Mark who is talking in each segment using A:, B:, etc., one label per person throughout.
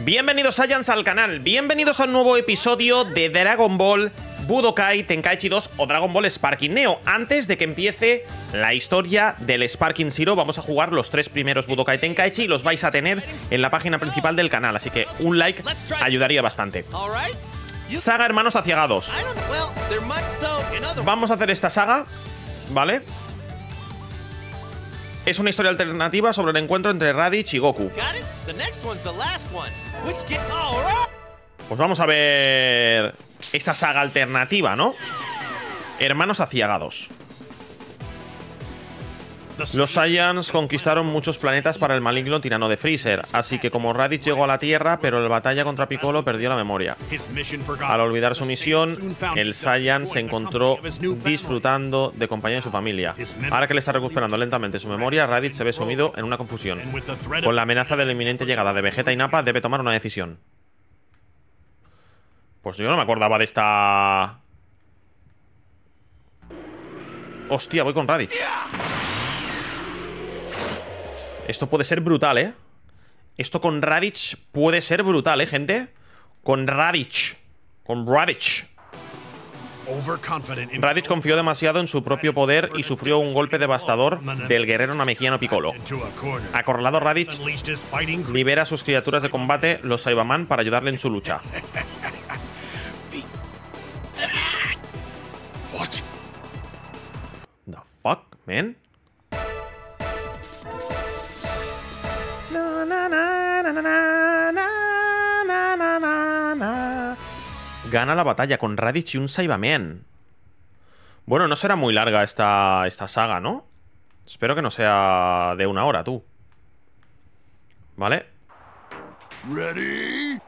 A: Bienvenidos Saiyans al canal, bienvenidos al nuevo episodio de Dragon Ball Budokai Tenkaichi 2 o Dragon Ball Sparking Neo. Antes de que empiece la historia del Sparking Zero, vamos a jugar los 3 primeros Budokai Tenkaichi y los vais a tener en la página principal del canal, así que un like ayudaría bastante. Saga Hermanos Aciagados. Vamos a hacer esta saga, ¿vale? Es una historia alternativa sobre el encuentro entre Raditz y Goku. Pues vamos a ver esta saga alternativa, ¿no? Hermanos Aciagados. Los Saiyans conquistaron muchos planetas para el maligno tirano de Freezer, así que como Raditz llegó a la Tierra, pero en la batalla contra Piccolo perdió la memoria. Al olvidar su misión, el Saiyan se encontró disfrutando de compañía de su familia. Ahora que le está recuperando lentamente su memoria, Raditz se ve sumido en una confusión. Con la amenaza de la inminente llegada de Vegeta y Nappa, debe tomar una decisión. Pues yo no me acordaba de esta... Hostia, voy con Raditz. Esto puede ser brutal, ¿eh? Esto con Raditz puede ser brutal, ¿eh, gente? Con Raditz. Con Raditz. Raditz confió demasiado en su propio poder y sufrió un golpe devastador del guerrero namekiano Piccolo. Acorralado, Raditz libera a sus criaturas de combate, los Saibaman, para ayudarle en su lucha. The fuck, man? Gana la batalla con Raditz y un Saibaman. Bueno, no será muy larga esta saga, ¿no? Espero que no sea de 1 hora, tú. ¿Vale?
B: Ready?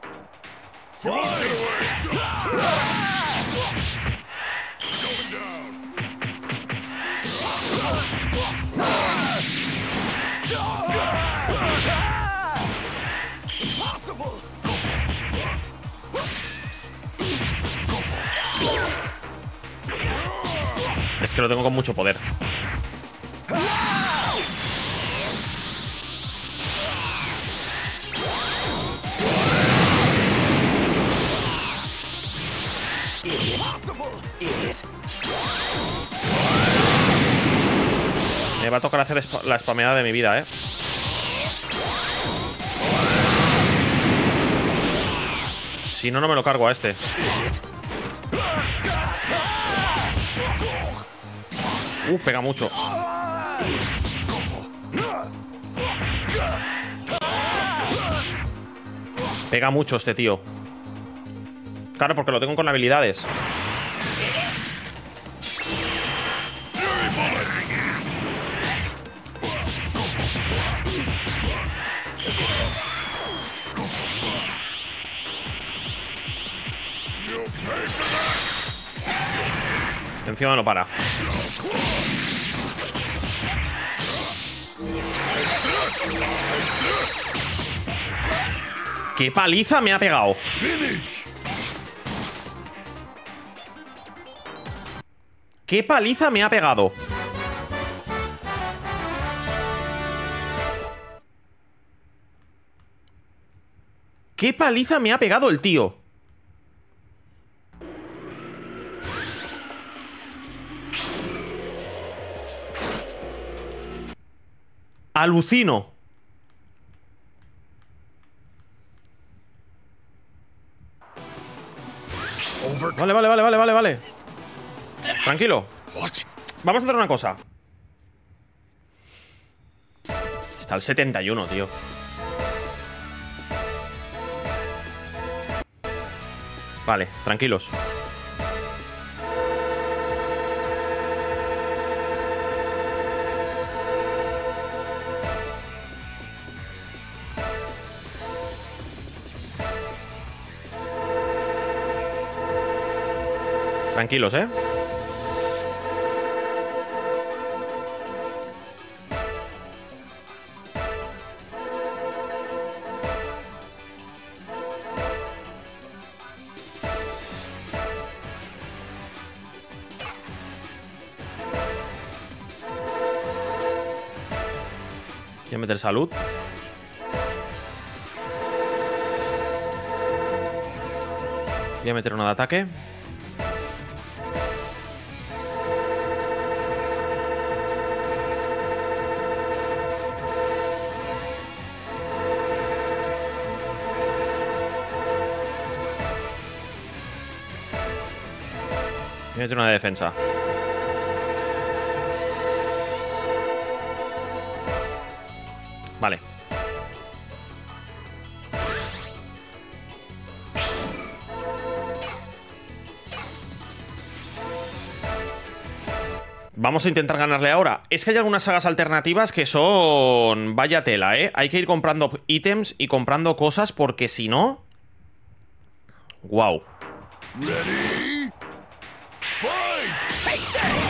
A: Es que lo tengo con mucho poder. Me va a tocar hacer la spameada de mi vida, ¿eh? Si no, no me lo cargo a este. Pega mucho. Pega mucho este tío. Claro, porque lo tengo con habilidades. Encima no para. ¡Qué paliza me ha pegado! ¡Qué paliza me ha pegado! ¡Qué paliza me ha pegado el tío! Alucino. Vale. Tranquilo. Vamos a hacer una cosa. Está el 71, tío. Vale, tranquilos. Tranquilos, ¿eh? Voy a meter salud. Voy a meter una de ataque. Voy a meter una de defensa. Vale. Vamos a intentar ganarle ahora. Es que hay algunas sagas alternativas que son... Vaya tela, ¿eh? Hay que ir comprando ítems y comprando cosas porque si no... ¡Wow!
B: Ready? Fight! Take this!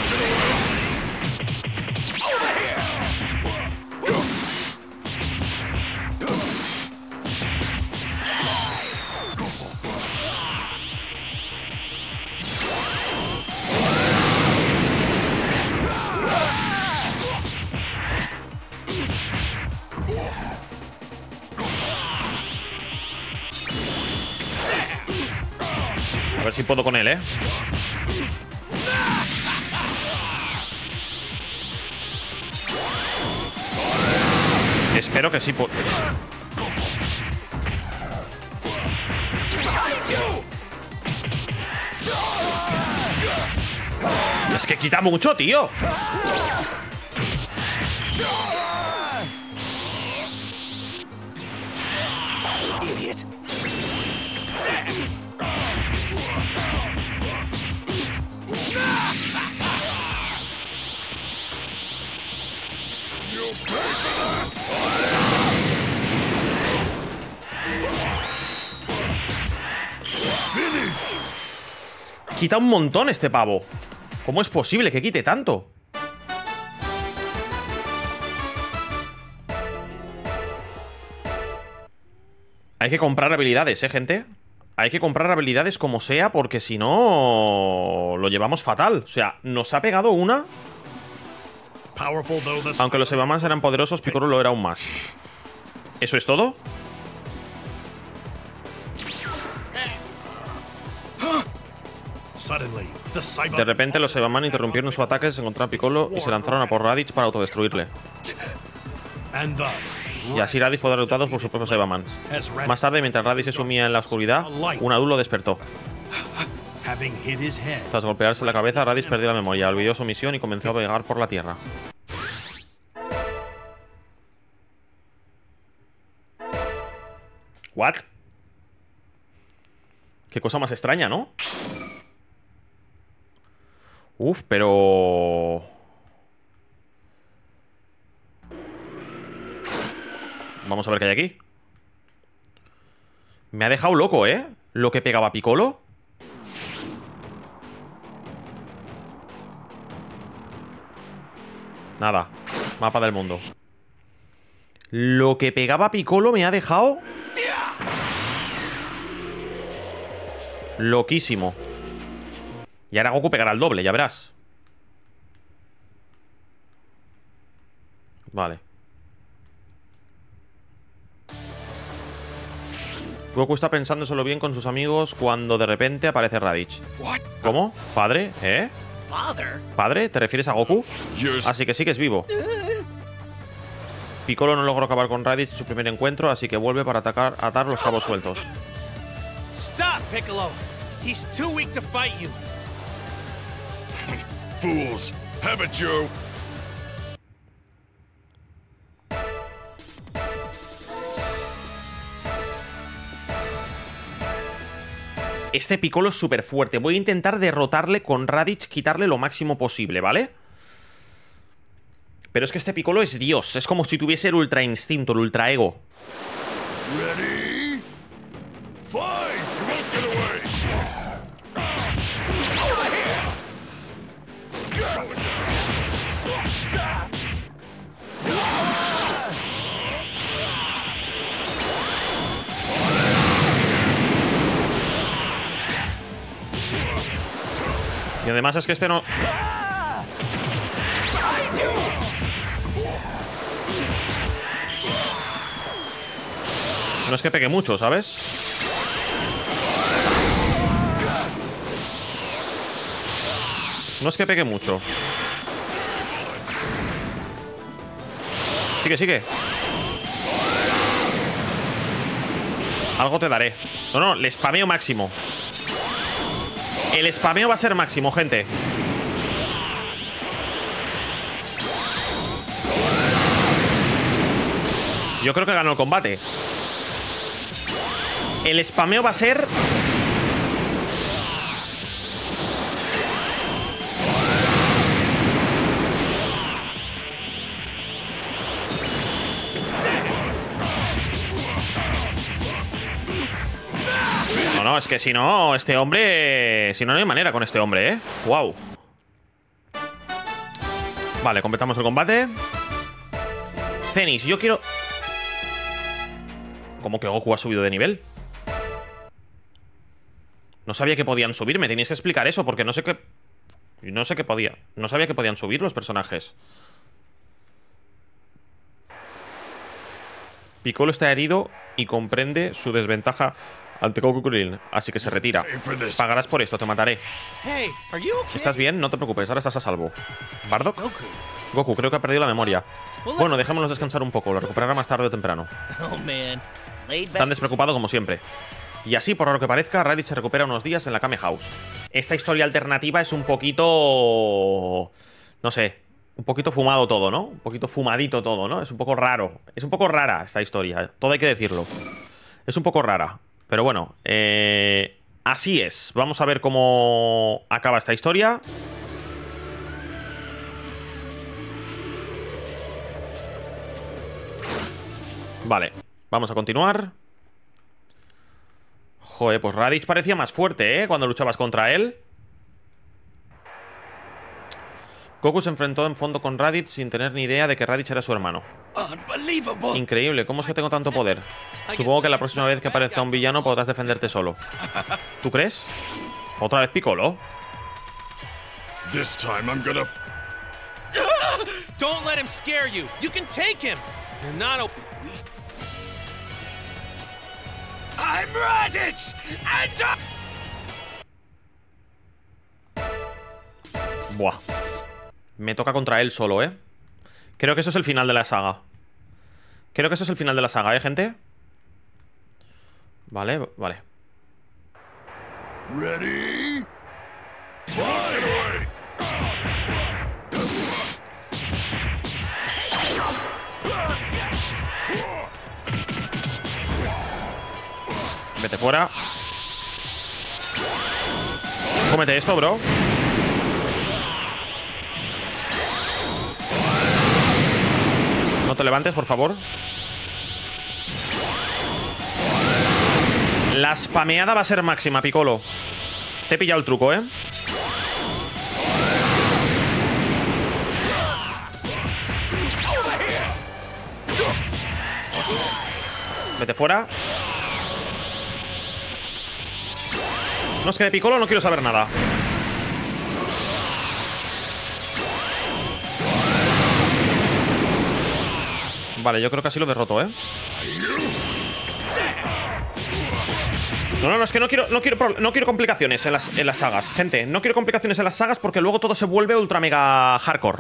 B: Over here!
A: A ver si puedo con él, ¿eh? Espero que sí puedo. Es que quita mucho, tío. Quita un montón este pavo. ¿Cómo es posible que quite tanto? Hay que comprar habilidades, gente. Hay que comprar habilidades como sea, porque si no... lo llevamos fatal. O sea, nos ha pegado una... Aunque los Evamans eran poderosos, Piccolo lo era aún más. ¿Eso es todo? De repente los Evaman interrumpieron su ataque, se encontraron a Piccolo y se lanzaron a por Raditz para autodestruirle. Y así Raditz fue derrotado por sus propios Evamans. Más tarde, mientras Raditz se sumía en la oscuridad, un adulto lo despertó. Tras golpearse la cabeza, Raditz perdió la memoria, olvidó su misión y comenzó a vagar por la tierra. ¿What? Qué cosa más extraña, ¿no? Uf, pero... Vamos a ver qué hay aquí. Me ha dejado loco, ¿eh? Lo que pegaba Piccolo. Nada. Mapa del mundo. Lo que pegaba Piccolo me ha dejado... loquísimo. Y ahora Goku pegará el doble, ya verás. Vale. Goku está pensándoselo bien con sus amigos cuando de repente aparece Raditz. ¿Cómo? ¿Padre? ¿Eh? ¿Padre? ¿Te refieres a Goku? Así que sí que es vivo. Piccolo no logró acabar con Raditz en su primer encuentro, así que vuelve para atar los cabos sueltos.
C: Stop, Piccolo. He's too weak to fight you.
B: Fools, haven't you?
A: Este Piccolo es súper fuerte. Voy a intentar derrotarle con Raditz, quitarle lo máximo posible, ¿vale? Pero es que este Piccolo es Dios. Es como si tuviese el ultra instinto, el ultra ego.
B: Ready? Fight! You won't get away! Over here!
A: Y además es que este no... No es que pegue mucho, ¿sabes? No es que pegue mucho. Sigue, sigue. Algo te daré. No, no, le spameo máximo. El spameo va a ser máximo, gente. Yo creo que ganó el combate. El spameo va a ser... No, es que si no, este hombre... Si no, no hay manera con este hombre, ¿eh? Wow. Vale, completamos el combate. Zenith, yo quiero... ¿Cómo que Goku ha subido de nivel? No sabía que podían subir, me teníais que explicar eso, porque no sé qué... No sé qué podía... No sabía que podían subir los personajes. Piccolo está herido y comprende su desventaja ante Goku Krillin, así que se retira. Pagarás por esto, te mataré.
C: Hey, are you okay?
A: ¿Estás bien? No te preocupes, ahora estás a salvo. ¿Bardock? Goku, creo que ha perdido la memoria. Bueno, dejémonos descansar un poco, lo recuperará más tarde o temprano.
C: Oh, man.
A: Tan despreocupado como siempre. Y así, por lo que parezca, Raditz se recupera unos días en la Kame House. Esta historia alternativa es un poquito... No sé, un poquito fumado todo, ¿no? Un poquito fumadito todo, ¿no? Es un poco raro. Es un poco rara esta historia, todo hay que decirlo. Es un poco rara. Pero bueno, así es. Vamos a ver cómo acaba esta historia. Vale, vamos a continuar. Joder, pues Raditz parecía más fuerte, ¿eh? Cuando luchabas contra él. Goku se enfrentó en fondo con Raditz sin tener ni idea de que Raditz era su hermano. Increíble, ¿cómo es que tengo tanto poder? Supongo que la próxima vez que aparezca un villano podrás defenderte solo. ¿Tú crees? ¿Otra vez Piccolo?
B: This time I'm gonna...
C: Don't let him scare you. You can take him. You're not a... I'm Raditz and
A: Buah. Me toca contra él solo, ¿eh? Creo que eso es el final de la saga. Creo que eso es el final de la saga, ¿eh, gente? Vale, vale.
B: Ready? Fight!
A: Vete fuera. Cómete esto, bro. No te levantes, por favor. La spameada va a ser máxima, Piccolo. Te he pillado el truco, ¿eh? Vete fuera. No, es que de Piccolo no quiero saber nada. Vale, yo creo que así lo derroto, ¿eh? No, es que no quiero complicaciones en las sagas, gente. No quiero complicaciones en las sagas porque luego todo se vuelve ultra mega hardcore.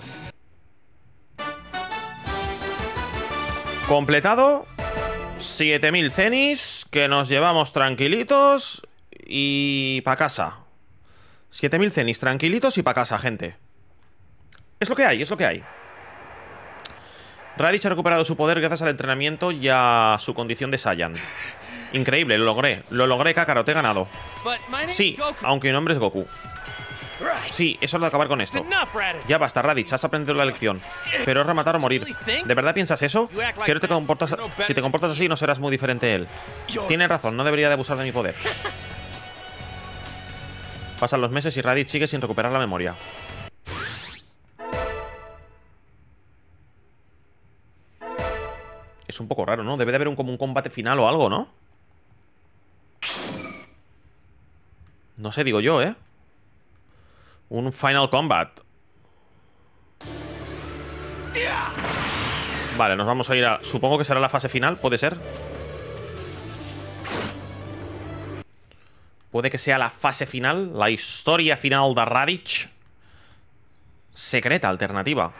A: Completado. 7000 cenis que nos llevamos tranquilitos y pa' casa. 7000 cenis tranquilitos y pa' casa, gente. Es lo que hay, es lo que hay. Raditz ha recuperado su poder gracias al entrenamiento y a su condición de Saiyan. Increíble, lo logré, Kakarot, te he ganado. Sí, aunque mi nombre es Goku. Sí, es hora de acabar con esto. Ya basta, Raditz, has aprendido la lección. Pero es rematar o morir. ¿De verdad piensas eso? Si te comportas así, no serás muy diferente de él. Tienes razón, no debería de abusar de mi poder. Pasan los meses y Raditz sigue sin recuperar la memoria. Es un poco raro, ¿no? Debe de haber como un combate final o algo, ¿no? No sé, digo yo, ¿eh? Un final combat. Vale, nos vamos a ir a... Supongo que será la fase final, ¿puede ser? Puede que sea la fase final, la historia final de Raditz. secreta, alternativa.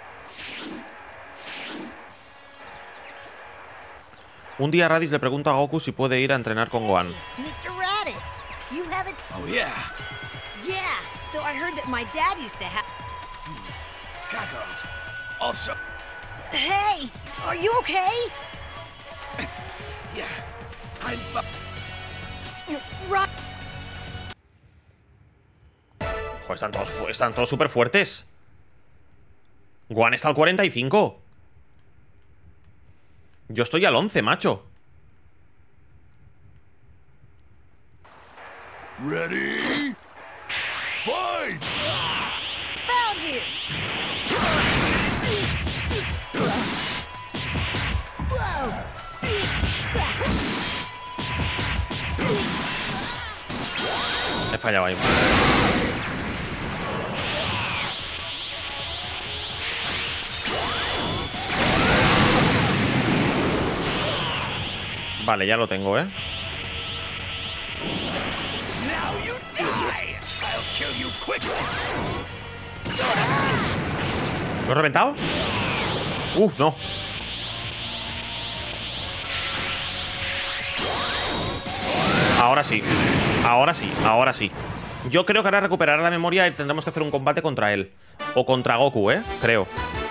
A: Un día Raditz le pregunta a Goku si puede ir a entrenar con Gohan.
D: Mr. Raditz, you haven't.
C: Oh, yeah.
D: Yeah, so I heard that my dad used to have.
C: Kakarot. Also,
D: Hey, are you okay?
C: yeah. I'm
D: Ra
A: Joder, están todos súper fuertes. Gohan está al 45. Yo estoy al 11, macho.
B: Ready? Fight!
D: found you.
A: He fallado ahí. Vale, ya lo tengo, ¿eh?
C: Now you die! I'll kill you quickly!
A: ¿Lo he reventado? No. Ahora sí. Ahora sí, ahora sí. Yo creo que ahora recuperará la memoria y tendremos que hacer un combate contra él. O contra Goku, creo.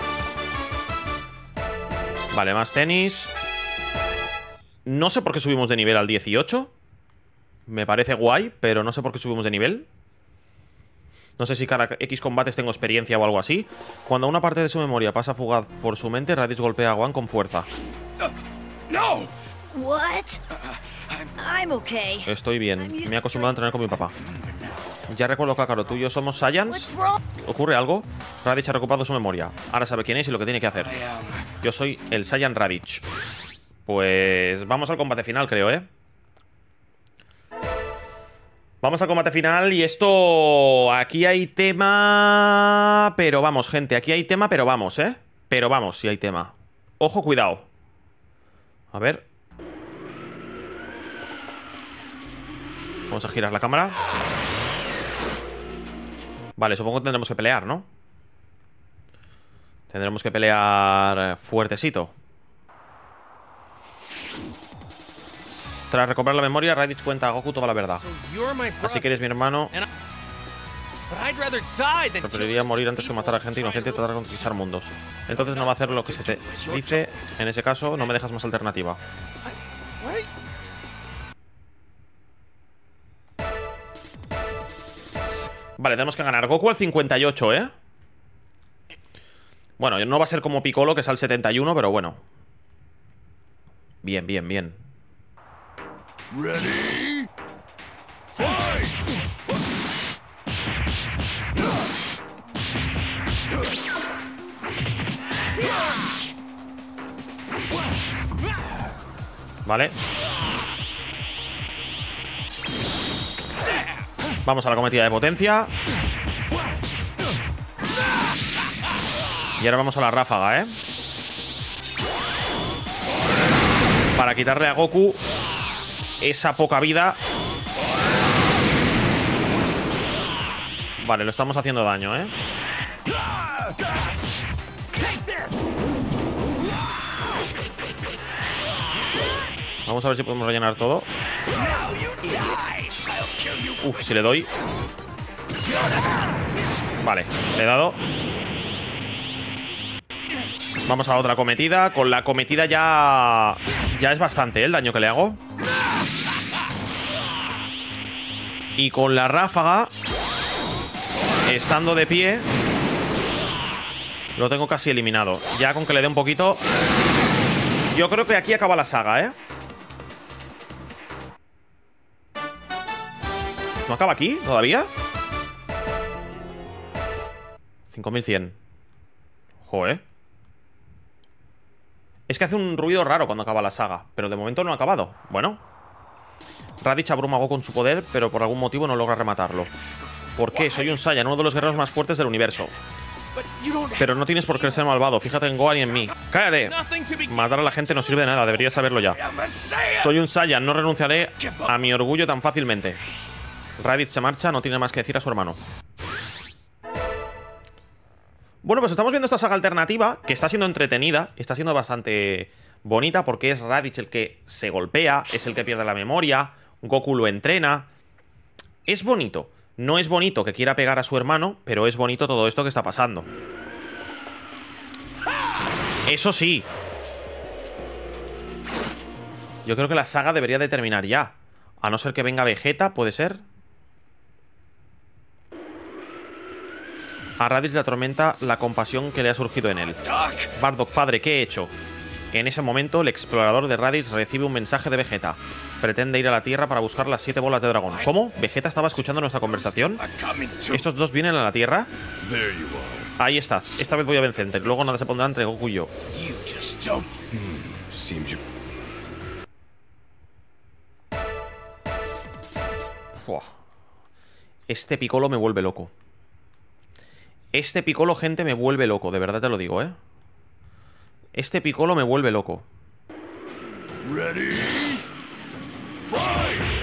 A: Vale, más tenis. No sé por qué subimos de nivel al 18. Me parece guay, pero no sé por qué subimos de nivel. No sé si cada X combates tengo experiencia o algo así. Cuando una parte de su memoria pasa fugaz por su mente, Raditz golpea a Gohan con fuerza.
C: No!
D: What? I'm okay.
A: Estoy bien. Me he acostumbrado a entrenar con mi papá. Ya recuerdo, Kakarot, tú y yo somos Saiyans.
D: What's wrong?
A: ¿Ocurre algo? Raditz ha recuperado su memoria. Ahora sabe quién es y lo que tiene que hacer. Yo soy el Saiyan Raditz. Pues vamos al combate final, creo, Vamos al combate final y esto... Aquí hay tema... Pero vamos, gente, aquí hay tema, pero vamos, Pero vamos, sí hay tema. Ojo, cuidado. A ver. Vamos a girar la cámara. Vale, supongo que tendremos que pelear, ¿no? Tendremos que pelear fuertecito. Tras recuperar la memoria, Raditz cuenta a Goku toda la verdad.
C: So you're my brother.
A: Así que eres mi hermano.
C: But I'd rather die than
A: Preferiría morir antes que matar a gente inocente y tratar de conquistar mundos. Entonces no va a hacer lo que se te dice. En ese caso, no me dejas más alternativa.
C: What?
A: Vale, tenemos que ganar. Goku al 58, Bueno, no va a ser como Piccolo, que es al 71, pero bueno. Bien, bien, bien.
B: Ready? Fight!
A: Vale. Vamos a la cometida de potencia. Y ahora vamos a la ráfaga, Para quitarle a Goku esa poca vida. Vale, lo estamos haciendo daño, Vamos a ver si podemos rellenar todo. Uf, si le doy. Vale, le he dado. Vamos a la otra cometida. Con la cometida ya es bastante, el daño que le hago. Y con la ráfaga, estando de pie, lo tengo casi eliminado. Ya con que le dé un poquito. Yo creo que aquí acaba la saga, ¿No acaba aquí todavía? 5100. Joder. Es que hace un ruido raro cuando acaba la saga, pero de momento no ha acabado. Bueno. Raditz abruma a Goku con su poder, pero por algún motivo no logra rematarlo. ¿Por qué? Soy un Saiyan, uno de los guerreros más fuertes del universo. Pero no tienes por qué ser malvado. Fíjate en Gohan y en mí. ¡Cállate! Matar a la gente no sirve de nada, deberías saberlo ya. Soy un Saiyan, no renunciaré a mi orgullo tan fácilmente. Raditz se marcha, no tiene más que decir a su hermano. Bueno, pues estamos viendo esta saga alternativa, que está siendo entretenida, está siendo bastante bonita, porque es Raditz el que se golpea, es el que pierde la memoria, Goku lo entrena. Es bonito. No es bonito que quiera pegar a su hermano, pero es bonito todo esto que está pasando. Eso sí. Yo creo que la saga debería de terminar ya. A no ser que venga Vegeta, ¿puede ser? A Raditz le atormenta la compasión que le ha surgido en él. Bardock, padre, ¿qué he hecho? En ese momento, el explorador de Raditz recibe un mensaje de Vegeta. Pretende ir a la Tierra para buscar las 7 bolas de dragón. ¿Cómo? ¿Vegeta estaba escuchando nuestra conversación? ¿Estos dos vienen a la Tierra? Ahí estás. Esta vez voy a vencerte. Luego nada se pondrá entre Goku y yo. Uah. Este Piccolo me vuelve loco. Este Piccolo, gente, me vuelve loco. De verdad te lo digo, ¿eh? Este Piccolo me vuelve loco.
B: Ready? Fight!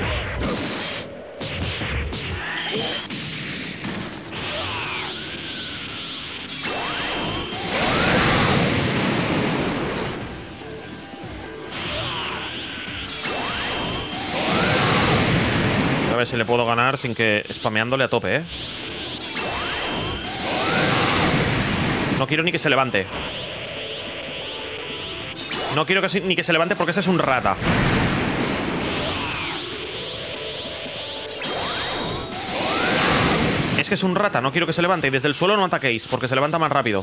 A: A ver si le puedo ganar sin que... spameándole a tope, ¿eh? No quiero ni que se levante. No quiero ni que se levante porque ese es un rata. Es que es un rata, no quiero que se levante. Y desde el suelo no ataquéis, porque se levanta más rápido.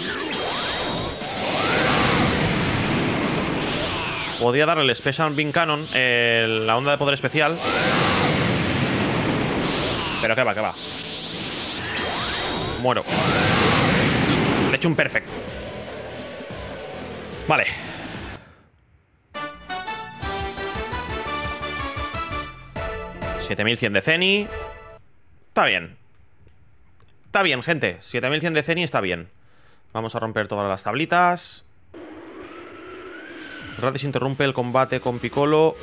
A: Podría darle el Special Beam Cannon, la onda de poder especial. Pero que va, que va. Muero. Le he hecho un perfect. Vale. $7100 de Zeni. Está bien. Está bien, gente. 7100 de Zeni está bien. Vamos a romper todas las tablitas. Raditz interrumpe el combate con Piccolo,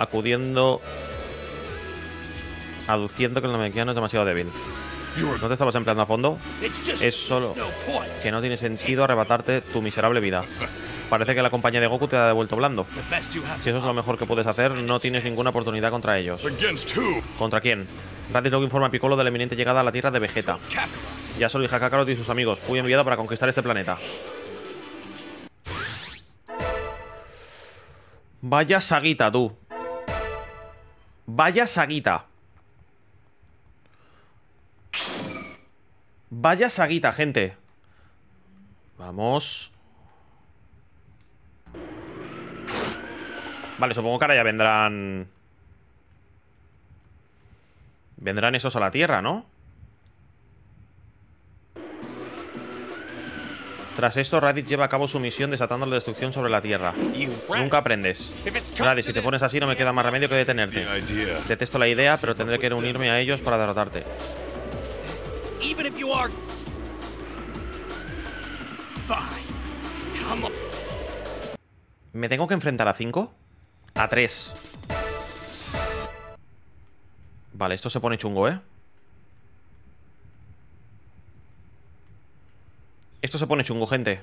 A: aduciendo que el Namekiano es demasiado débil. ¿No te estabas empleando a fondo? Es solo que no tiene sentido arrebatarte tu miserable vida. Parece que la compañía de Goku te ha devuelto blando. Si eso es lo mejor que puedes hacer, no tienes ninguna oportunidad contra ellos. ¿Contra quién? Raditz luego informa a Piccolo de la inminente llegada a la Tierra de Vegeta. Ya solo hija Kakarot y sus amigos. Fui enviado para conquistar este planeta. Vaya saguita, tú. Vaya saguita. Vaya saguita, gente. Vamos. Vale, supongo que ahora ya vendrán... vendrán esos a la Tierra, ¿no? Tras esto, Raditz lleva a cabo su misión desatando la destrucción sobre la Tierra. Nunca aprendes. Raditz, si te pones así no me queda más remedio que detenerte. Detesto la idea, pero tendré que unirme a ellos para derrotarte. ¿Me tengo que enfrentar a 5? A 3. Vale, esto se pone chungo, ¿eh? Esto se pone chungo, gente.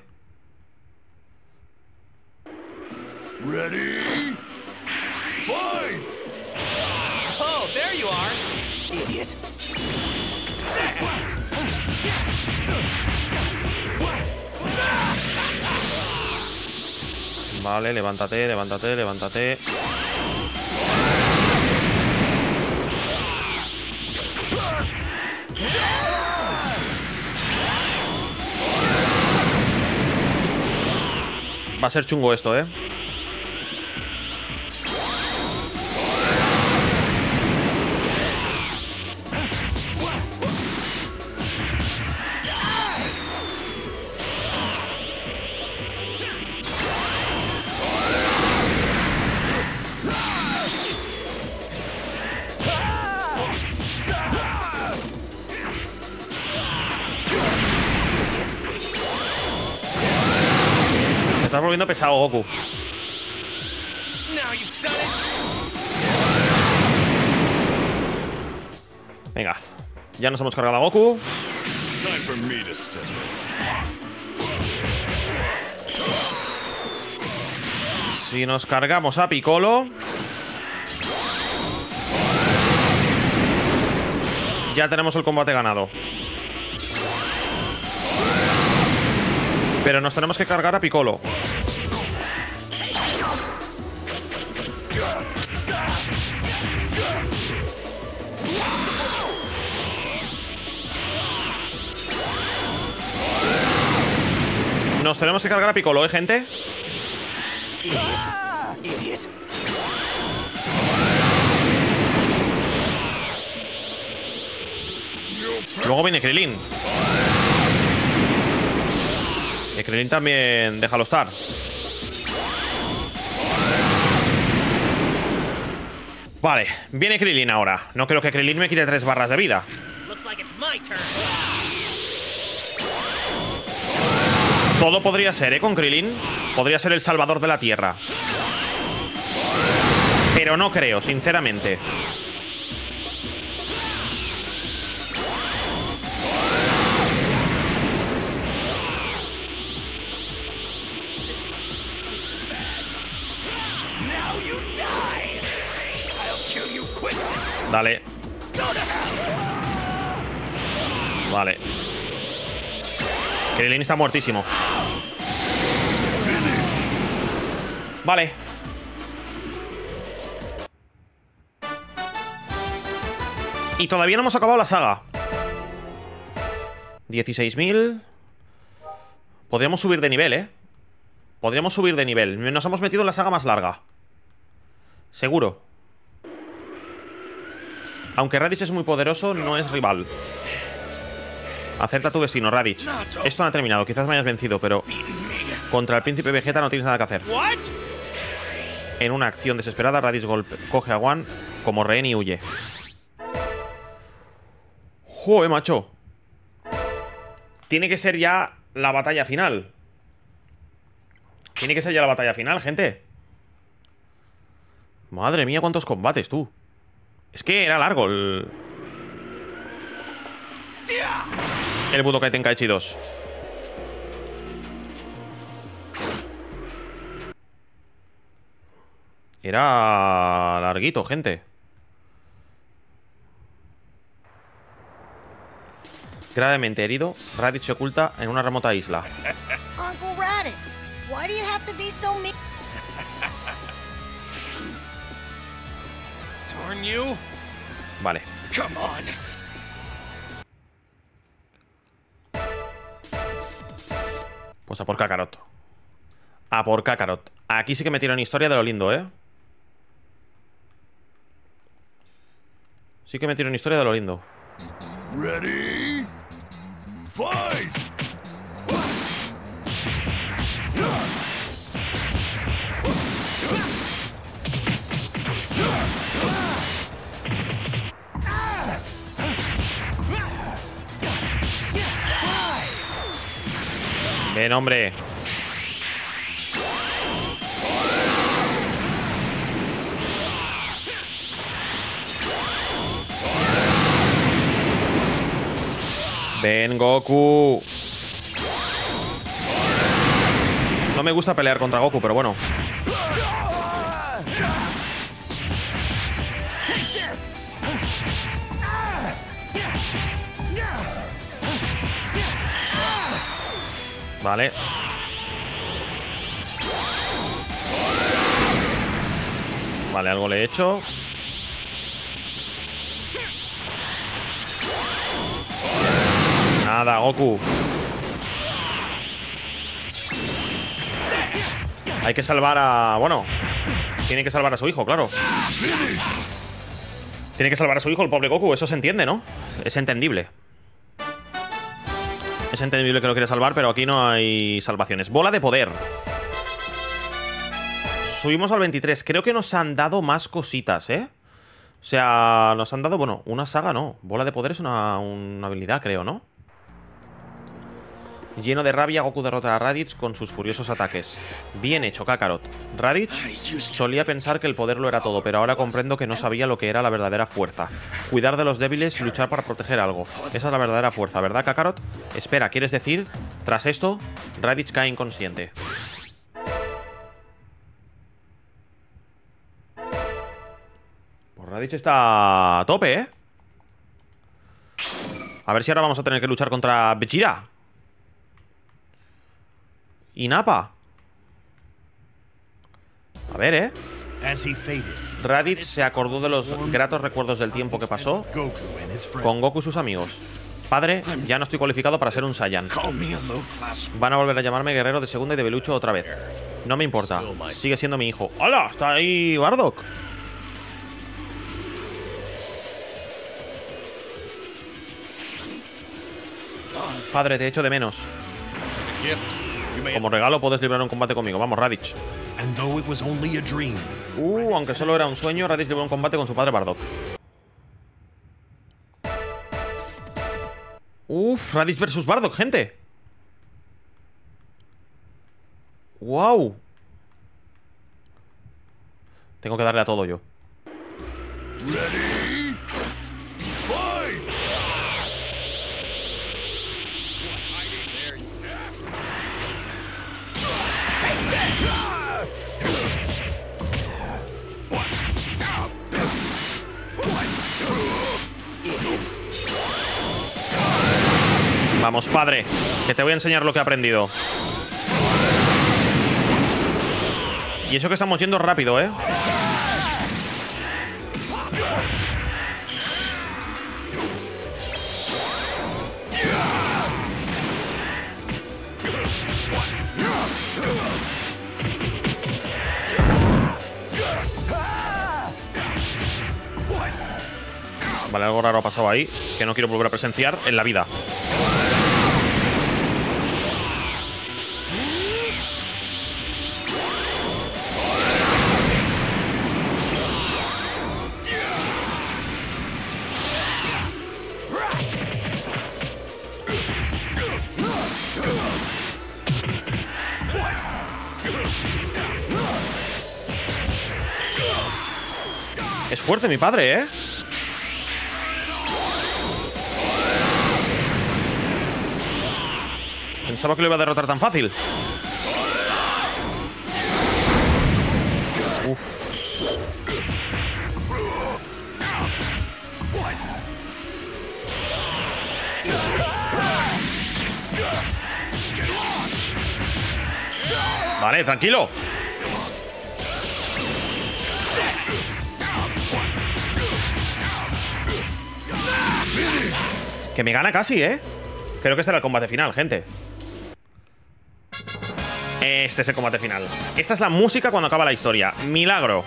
B: Ready? Fight!
C: Oh, there you are. Idiot.
A: Vale, levántate, levántate, levántate. Va a ser chungo esto, ¿eh? Me estás volviendo pesado, Goku. Venga, ya nos hemos cargado a Goku.
B: Time for me to step in.
A: Si nos cargamos a Piccolo, ya tenemos el combate ganado. Pero nos tenemos que cargar a Piccolo. Nos tenemos que cargar a Piccolo, gente. Luego viene Krillin. Que Krillin también, déjalo estar. Vale, viene Krillin ahora. No creo que Krillin me quite 3 barras de vida.
C: Looks like it's my turn.
A: Todo podría ser, con Krillin. Podría ser el salvador de la Tierra. Pero no creo, sinceramente. Dale. Vale. Krillin está muertísimo. Vale. Y todavía no hemos acabado la saga. 16.000. Podríamos subir de nivel, ¿eh? Podríamos subir de nivel. Nos hemos metido en la saga más larga. Seguro. Aunque Raditz es muy poderoso, no es rival. Acepta tu destino, Raditz. Esto no ha terminado, quizás me hayas vencido, pero contra el príncipe Vegeta no tienes nada que hacer. En una acción desesperada, Raditz coge a Gohan como rehén y huye. Joder, macho. Tiene que ser ya la batalla final. Tiene que ser ya la batalla final, gente. Madre mía, cuántos combates, tú. Es que era largo el Budokai Tenkaichi 2. Era larguito, gente. Gravemente herido, Raditz se oculta en una remota isla.
D: Uncle Raditz, why do you have to be so mean?
C: Darn you.
A: Vale.
C: Come on.
A: Pues a por Kakarot. A por Kakarot. Aquí sí que metieron historia de lo lindo, ¿eh? Sí que metieron historia de lo lindo.
B: Ready? Fight!
A: Ven, hombre. Ven, Goku. No me gusta pelear contra Goku, pero bueno. Vale. Vale, algo le he hecho. Nada, Goku. Hay que salvar a... Bueno, tiene que salvar a su hijo, claro. Tiene que salvar a su hijo, el pobre Goku. Eso se entiende, ¿no? Es entendible. Es entendible que lo quiere salvar, pero aquí no hay salvaciones. Bola de poder. Subimos al 23. Creo que nos han dado más cositas, ¿eh? O sea, nos han dado, bueno, una saga no. Bola de poder es una habilidad, creo, ¿no? Lleno de rabia, Goku derrota a Raditz con sus furiosos ataques. Bien hecho, Kakarot. Raditz solía pensar que el poder lo era todo, pero ahora comprendo que no sabía lo que era la verdadera fuerza. Cuidar de los débiles y luchar para proteger algo. Esa es la verdadera fuerza, ¿verdad, Kakarot? Espera, ¿quieres decir? Tras esto, Raditz cae inconsciente. Pues Raditz está a tope, ¿eh? A ver si ahora vamos a tener que luchar contra Vegeta y Nappa. A ver, ¿eh? Raditz se acordó de los gratos recuerdos del tiempo que pasó con Goku y sus amigos. Padre, ya no estoy cualificado para ser un Saiyan. Van a volver a llamarme guerrero de segunda y de Belucho otra vez. No me importa, sigue siendo mi hijo. ¡Hala! Está ahí Bardock. Padre, te echo de menos. Como regalo puedes librar un combate conmigo. Vamos, Raditz. Aunque solo era un sueño, Raditz libró un combate con su padre Bardock. Raditz versus Bardock, gente. ¡Wow! Tengo que darle a todo yo.
B: Ready? Fight!
A: Vamos, padre, que te voy a enseñar lo que he aprendido. Y eso que estamos yendo rápido, ¿eh? Vale, algo raro ha pasado ahí que no quiero volver a presenciar en la vida. Es fuerte mi padre, ¿eh? Pensaba que lo iba a derrotar tan fácil. Uf. Vale, tranquilo. Que me gana casi, ¿eh? Creo que este era el combate final, gente. Este es el combate final. Esta es la música cuando acaba la historia. Milagro.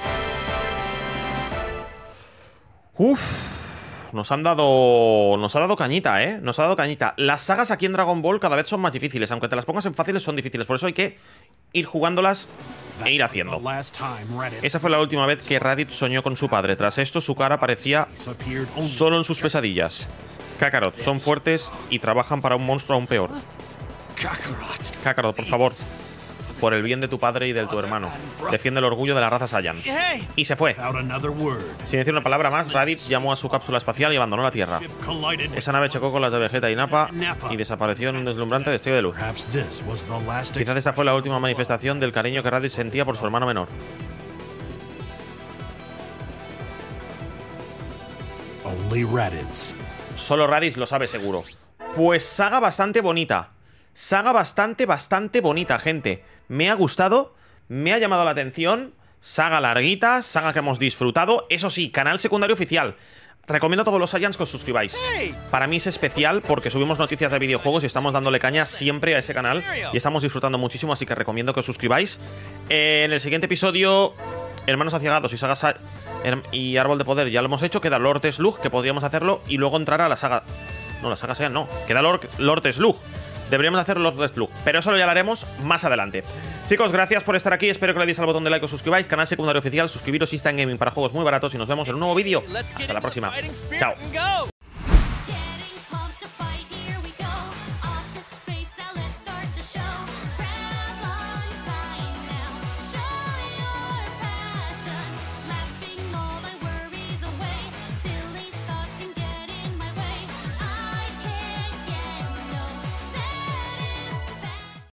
A: Uf. Nos ha dado cañita, ¿eh? Nos ha dado cañita. Las sagas aquí en Dragon Ball cada vez son más difíciles. Aunque te las pongas en fáciles, son difíciles. Por eso hay que ir jugándolas e ir haciendo. Esa fue la última vez que Raditz soñó con su padre. Tras esto, su cara aparecía solo en sus pesadillas. Kakarot, son fuertes y trabajan para un monstruo aún peor. Kakarot, por favor. Por el bien de tu padre y de tu hermano. Defiende el orgullo de la raza Saiyan. Y se fue. Sin decir una palabra más, Raditz llamó a su cápsula espacial y abandonó la Tierra. Esa nave chocó con las de Vegeta y Nappa y desapareció en un deslumbrante destello de luz. Quizás esta fue la última manifestación del cariño que Raditz sentía por su hermano menor. Solo Raditz lo sabe seguro. Pues saga bastante bonita. Saga bastante bonita, gente. Me ha gustado, me ha llamado la atención. Saga larguita, saga que hemos disfrutado. Eso sí, canal secundario oficial. Recomiendo a todos los Saiyans que os suscribáis. Para mí es especial porque subimos noticias de videojuegos y estamos dándole caña siempre a ese canal. Y estamos disfrutando muchísimo, así que recomiendo que os suscribáis. En el siguiente episodio, Hermanos Aciagados y Saga y Árbol de Poder ya lo hemos hecho. Queda Lord Slug, que podríamos hacerlo. Y luego entrar a la saga... No, la saga Saiyan no. Queda Lord Slug. Deberíamos hacer Lord Slug, pero eso ya lo haremos más adelante. Chicos, gracias por estar aquí. Espero que le deis al botón de like o suscribáis. Canal secundario oficial, suscribiros si está en gaming para juegos muy baratos. Y nos vemos en un nuevo vídeo. Hasta la próxima. Chao.